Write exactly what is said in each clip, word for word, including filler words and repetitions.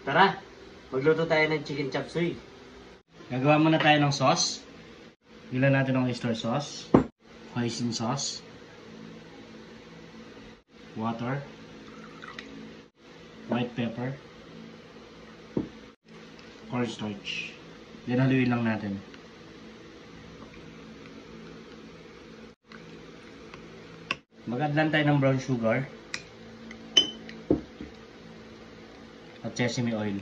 Tara, magluto tayo ng chicken chop suey. Gagawa muna tayo ng sauce. Ilan natin ng oyster sauce, hoisin sauce, water, white pepper, cornstarch. Then haluin lang natin. Mag-add lang tayo ng brown sugar at sesame oil.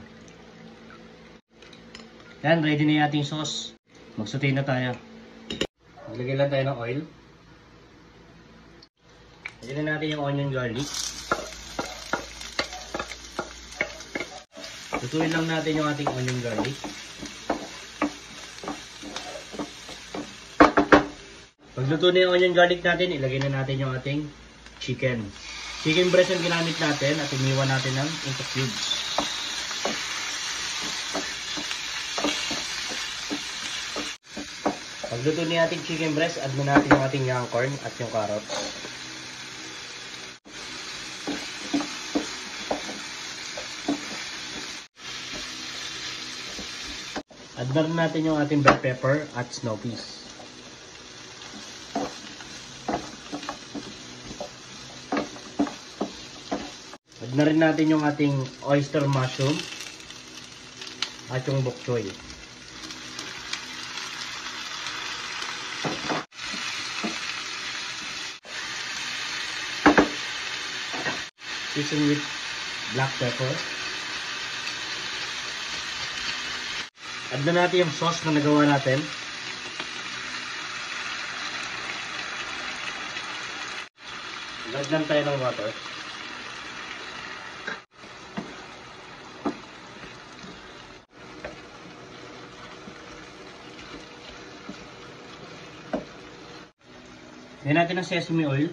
Yan, ready na yung ating sauce. Mag-saute na tayo. Maglagay lang tayo ng oil. Lagyan na natin yung onion garlic. Lutuin lang natin yung ating onion garlic. Pagluto na yung onion garlic natin, ilagay na natin yung ating chicken. Chicken breast yung ginamit natin at iniwan natin ng into cubes. Pagluto na yung ating chicken breast, add na natin yung ating young corn at yung carrots. Add na rin natin yung ating bell pepper at snow peas. Add na rin natin yung ating oyster mushroom at yung bok choy. Season with black pepper. Add na natin yung sauce na nagawa natin. Add lang tayo ng water. Lagyan natin ng sesame oil.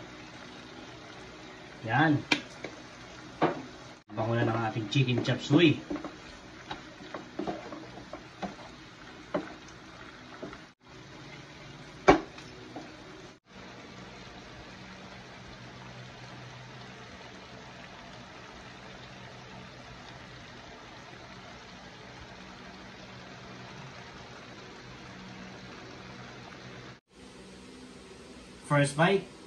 Yan. Bango na ng ating chicken chop suey. First bite.